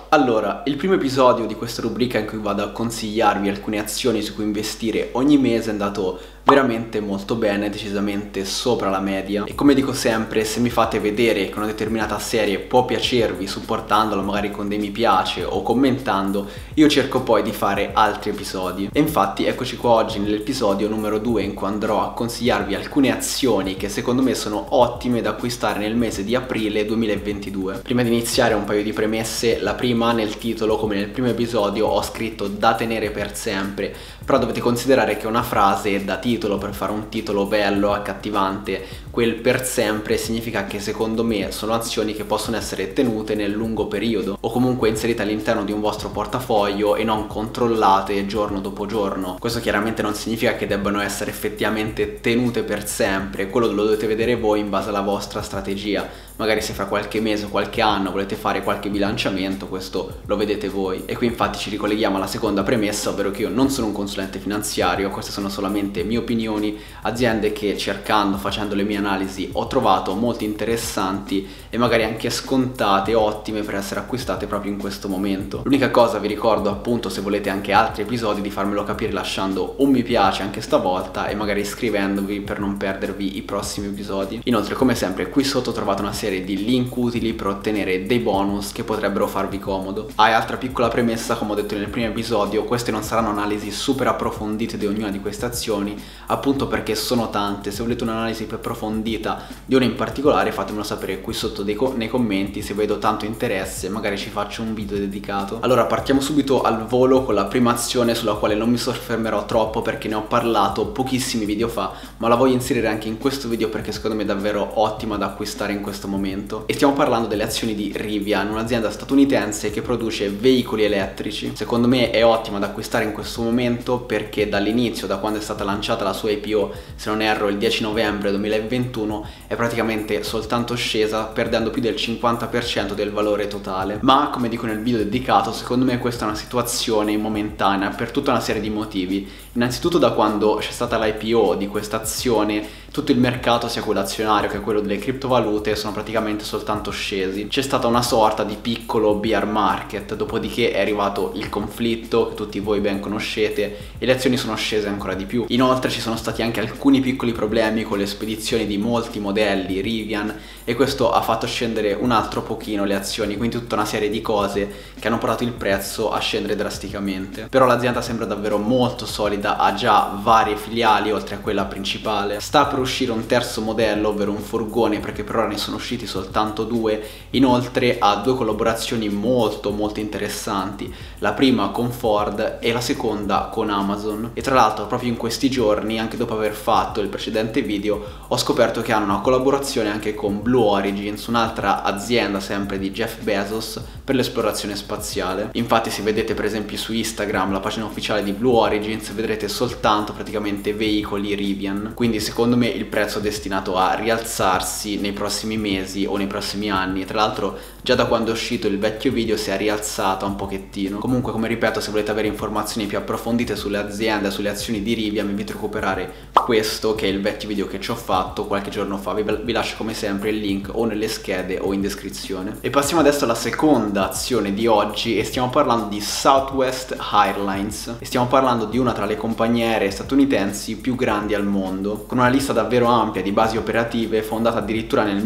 Allora, il primo episodio di questa rubrica in cui vado a consigliarvi alcune azioni su cui investire ogni mese è andato veramente molto bene, decisamente sopra la media. E come dico sempre, se mi fate vedere che una determinata serie può piacervi supportandola magari con dei mi piace o commentando, io cerco poi di fare altri episodi. E infatti eccoci qua oggi nell'episodio numero 2 in cui andrò a consigliarvi alcune azioni che secondo me sono ottime da acquistare nel mese di aprile 2022. Prima di iniziare un paio di premesse. La prima, nel titolo come nel primo episodio ho scritto da tenere per sempre, però dovete considerare che una frase è da titolo, per fare un titolo bello, accattivante. Quel per sempre significa che secondo me sono azioni che possono essere tenute nel lungo periodo o comunque inserite all'interno di un vostro portafoglio e non controllate giorno dopo giorno. Questo chiaramente non significa che debbano essere effettivamente tenute per sempre, quello lo dovete vedere voi in base alla vostra strategia. Magari se fra qualche mese o qualche anno volete fare qualche bilanciamento, questo lo vedete voi. E qui infatti ci ricolleghiamo alla seconda premessa, ovvero che io non sono un consulente finanziario, queste sono solamente mie opinioni, aziende che cercando, facendo le mie analisi, ho trovato molto interessanti e magari anche scontate, ottime per essere acquistate proprio in questo momento. L'unica cosa, vi ricordo appunto, se volete anche altri episodi, di farmelo capire lasciando un mi piace anche stavolta e magari iscrivendovi per non perdervi i prossimi episodi. Inoltre, come sempre, qui sotto trovate una serie di link utili per ottenere dei bonus che potrebbero farvi comodo. E altra piccola premessa, come ho detto nel primo episodio, queste non saranno analisi super approfondite di ognuna di queste azioni, appunto perché sono tante. Se volete un'analisi più approfondita di una in particolare, fatemelo sapere qui sotto nei commenti. Se vedo tanto interesse magari ci faccio un video dedicato. Allora partiamo subito al volo con la prima azione, sulla quale non mi soffermerò troppo perché ne ho parlato pochissimi video fa, ma la voglio inserire anche in questo video perché secondo me è davvero ottima da acquistare in questo momento. E stiamo parlando delle azioni di Rivian, un'azienda statunitense che produce veicoli elettrici. Secondo me è ottima da acquistare in questo momento perché dall'inizio, da quando è stata lanciata la sua IPO, se non erro il 10 novembre 2021, è praticamente soltanto scesa, perdendo più del 50% del valore totale. Ma come dico nel video dedicato, secondo me questa è una situazione momentanea per tutta una serie di motivi. Innanzitutto, da quando c'è stata l'IPO di questa azione, tutto il mercato, sia quello azionario che quello delle criptovalute, sono praticamente soltanto scesi. C'è stata una sorta di piccolo bear market, dopodiché è arrivato il conflitto che tutti voi ben conoscete e le azioni sono scese ancora di più. Inoltre ci sono stati anche alcuni piccoli problemi con le spedizioni di molti modelli Rivian e questo ha fatto scendere un altro pochino le azioni, quindi tutta una serie di cose che hanno portato il prezzo a scendere drasticamente. Però l'azienda sembra davvero molto solida, ha già varie filiali oltre a quella principale, sta per uscire un terzo modello, ovvero un furgone, perché per ora ne sono usciti soltanto due. Inoltre ha due collaborazioni molto interessanti, la prima con Ford e la seconda con Amazon. E tra l'altro proprio in questi giorni, anche dopo aver fatto il precedente video, ho scoperto che hanno una collaborazione anche con Blue Origin, un'altra azienda sempre di Jeff Bezos per l'esplorazione spaziale. Infatti se vedete per esempio su Instagram la pagina ufficiale di Blue Origin, vedrete soltanto praticamente veicoli Rivian, quindi secondo me il prezzo è destinato a rialzarsi nei prossimi mesi o nei prossimi anni. Tra l'altro già da quando è uscito il vecchio video si è rialzata un pochettino. Comunque, come ripeto, se volete avere informazioni più approfondite sulle aziende, sulle azioni di Rivian, vi invito a recuperare questo che è il vecchio video che ci ho fatto qualche giorno fa. Vi lascio come sempre il link o nelle schede o in descrizione. E passiamo adesso alla seconda azione di oggi e stiamo parlando di Southwest Airlines e stiamo parlando di una tra le compagnie aeree statunitensi più grandi al mondo, con una lista davvero ampia di basi operative, fondata addirittura nel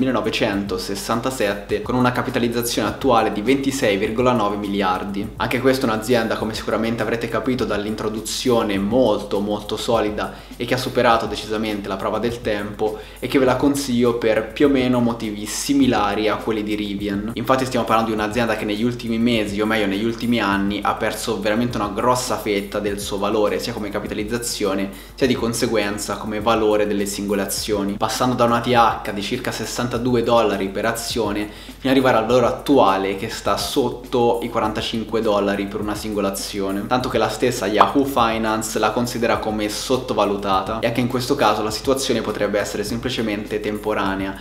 1967 con una capitalizzazione attuale di 26,9 miliardi. Anche questa è un'azienda, come sicuramente avrete capito dall'introduzione, molto solida e che ha superato decisamente la prova del tempo e che ve la consiglio per più o meno motivi similari a quelli di Rivian. Infatti stiamo parlando di un'azienda che negli ultimi mesi, o meglio negli ultimi anni, ha perso veramente una grossa fetta del suo valore, sia come capitalizzazione sia di conseguenza come valore delle singole azioni, passando da una TH di circa $62 per azione fino ad arrivare al valore attuale che sta sotto i $45 per una singola azione, tanto che la stessa Yahoo Finance la considera come sottovalutata. E anche in questo caso la situazione potrebbe essere semplicemente temporanea, ovvero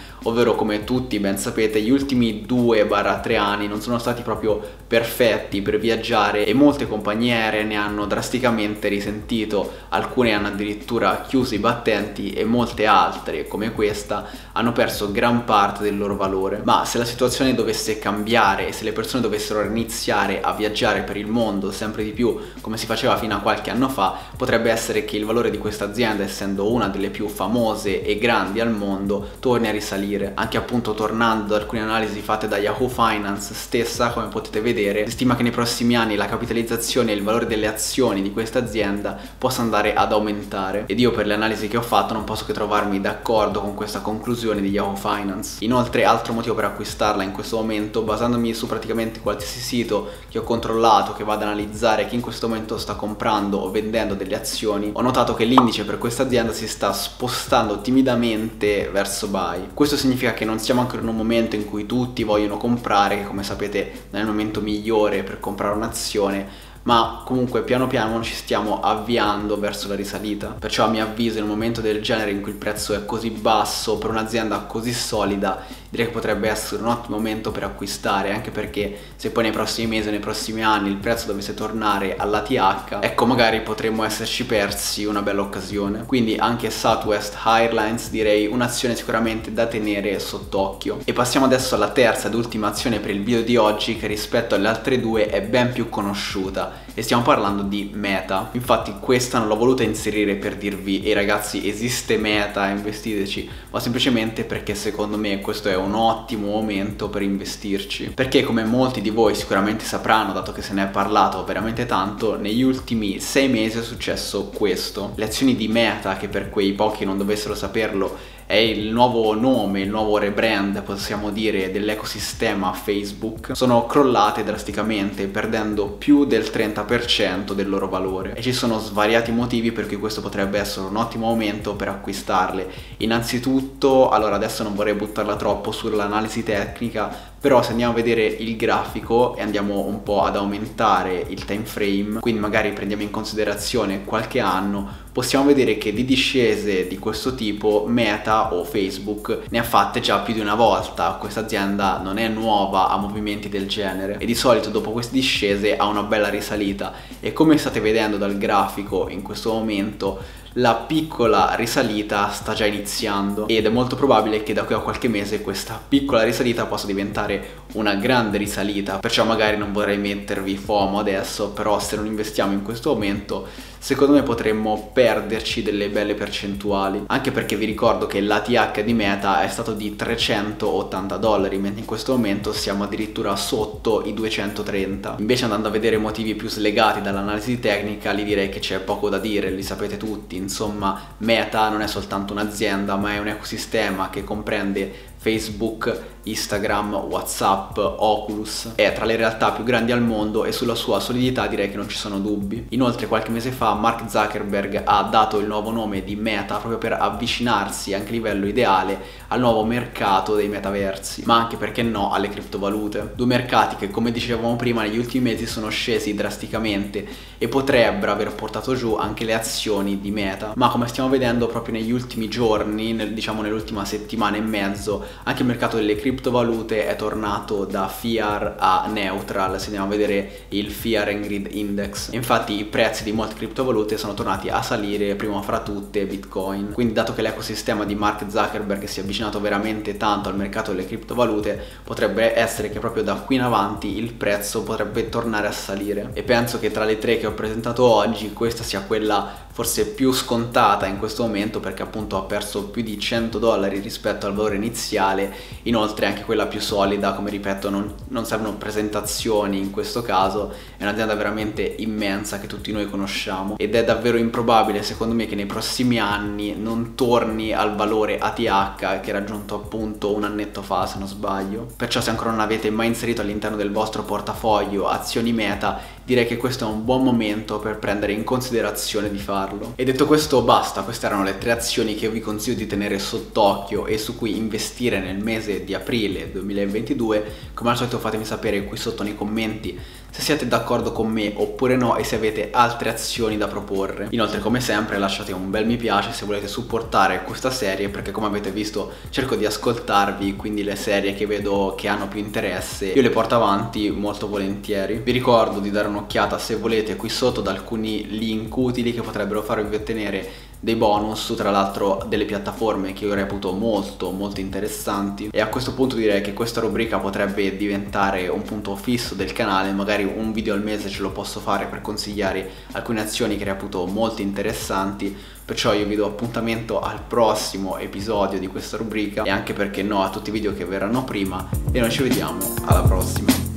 però come tutti ben sapete gli ultimi 2-3 anni non sono stati proprio perfetti per viaggiare e molte compagnie aeree ne hanno drasticamente risentito, alcune hanno addirittura chiuso i battenti e molte altre, come questa, hanno perso gran parte del loro valore. Ma se la situazione dovesse cambiare e se le persone dovessero iniziare a viaggiare per il mondo sempre di più come si faceva fino a qualche anno fa, potrebbe essere che il valore di questa azienda, essendo una delle più famose e grandi al mondo, torni a risalire. Anche appunto tornando ad alcune analisi fatte da Yahoo Finance stessa, come potete vedere, si stima che nei prossimi anni la capitalizzazione e il valore delle azioni di questa azienda possa andare ad aumentare, ed io per le analisi che ho fatto non posso che trovarmi d'accordo con questa conclusione di Yahoo Finance. Inoltre, altro motivo per acquistarla in questo momento, basandomi su praticamente qualsiasi sito che ho controllato che vada ad analizzare chi in questo momento sta comprando o vendendo delle azioni, ho notato che l'indice per questa azienda si sta spostando timidamente verso buy. Questo significa che non siamo ancora in un momento in cui tutti vogliono comprare, che come sapete non è il momento migliore per comprare un'azione, ma comunque piano piano ci stiamo avviando verso la risalita. Perciò a mio avviso in un momento del genere in cui il prezzo è così basso per un'azienda così solida, direi che potrebbe essere un ottimo momento per acquistare, anche perché se poi nei prossimi mesi o nei prossimi anni il prezzo dovesse tornare all'ATH, ecco magari potremmo esserci persi una bella occasione. Quindi anche Southwest Airlines direi un'azione sicuramente da tenere sott'occhio. E passiamo adesso alla terza ed ultima azione per il video di oggi, che rispetto alle altre due è ben più conosciuta, e stiamo parlando di Meta. Infatti questa non l'ho voluta inserire per dirvi ehi ragazzi esiste Meta, investiteci, ma semplicemente perché secondo me questo è un ottimo momento per investirci, perché come molti di voi sicuramente sapranno, dato che se ne è parlato veramente tanto, negli ultimi 6 mesi è successo questo. Le azioni di Meta, che per quei pochi che non dovessero saperlo è il nuovo nome, il nuovo rebrand, possiamo dire, dell'ecosistema Facebook, sono crollate drasticamente, perdendo più del 30% del loro valore. E ci sono svariati motivi per cui questo potrebbe essere un ottimo momento per acquistarle. Innanzitutto, allora adesso non vorrei buttarla troppo sull'analisi tecnica, però se andiamo a vedere il grafico e andiamo un po' ad aumentare il time frame, quindi magari prendiamo in considerazione qualche anno, possiamo vedere che di discese di questo tipo Meta o Facebook ne ha fatte già più di una volta. Questa azienda non è nuova a movimenti del genere e di solito dopo queste discese ha una bella risalita, e come state vedendo dal grafico in questo momento la piccola risalita sta già iniziando, ed è molto probabile che da qui a qualche mese questa piccola risalita possa diventare una grande risalita. Perciò magari non vorrei mettervi FOMO adesso, però se non investiamo in questo momento secondo me potremmo perderci delle belle percentuali, anche perché vi ricordo che l'ATH di Meta è stato di $380, mentre in questo momento siamo addirittura sotto i 230. Invece andando a vedere motivi più slegati dall'analisi tecnica, li direi che c'è poco da dire, li sapete tutti. Insomma, Meta non è soltanto un'azienda, ma è un ecosistema che comprende Facebook, Instagram, WhatsApp, Oculus, è tra le realtà più grandi al mondo e sulla sua solidità direi che non ci sono dubbi. Inoltre qualche mese fa Mark Zuckerberg ha dato il nuovo nome di Meta proprio per avvicinarsi anche a livello ideale al nuovo mercato dei metaversi, ma anche, perché no, alle criptovalute. Due mercati che, come dicevamo prima, negli ultimi mesi sono scesi drasticamente e potrebbero aver portato giù anche le azioni di Meta, ma come stiamo vedendo proprio negli ultimi giorni, diciamo nell'ultima settimana e mezzo, anche il mercato delle criptovalute è tornato da fear a neutral, se andiamo a vedere il Fear and Greed Index. Infatti i prezzi di molte criptovalute sono tornati a salire, prima fra tutte Bitcoin. Quindi, dato che l'ecosistema di Mark Zuckerberg si è avvicinato veramente tanto al mercato delle criptovalute, potrebbe essere che proprio da qui in avanti il prezzo potrebbe tornare a salire. E penso che tra le tre che ho presentato oggi questa sia quella forse più scontata in questo momento, perché appunto ha perso più di $100 rispetto al valore iniziale. Inoltre anche quella più solida, come ripeto non servono presentazioni in questo caso, è un'azienda veramente immensa che tutti noi conosciamo, ed è davvero improbabile secondo me che nei prossimi anni non torni al valore ATH che è raggiunto appunto un annetto fa, se non sbaglio. Perciò se ancora non avete mai inserito all'interno del vostro portafoglio azioni Meta, direi che questo è un buon momento per prendere in considerazione di farlo. E detto questo basta, queste erano le 3 azioni che io vi consiglio di tenere sott'occhio e su cui investire nel mese di aprile 2022. Come al solito fatemi sapere qui sotto nei commenti se siete d'accordo con me oppure no e se avete altre azioni da proporre. Inoltre, come sempre, lasciate un bel mi piace se volete supportare questa serie, perché come avete visto cerco di ascoltarvi, quindi le serie che vedo che hanno più interesse io le porto avanti molto volentieri. Vi ricordo di dare un'occhiata, se volete, qui sotto ad alcuni link utili che potrebbero farvi ottenere dei bonus, tra l'altro delle piattaforme che io reputo molto interessanti. E a questo punto direi che questa rubrica potrebbe diventare un punto fisso del canale, magari un video al mese ce lo posso fare per consigliare alcune azioni che reputo molto interessanti. Perciò io vi do appuntamento al prossimo episodio di questa rubrica e anche, perché no, a tutti i video che verranno prima, e noi ci vediamo alla prossima.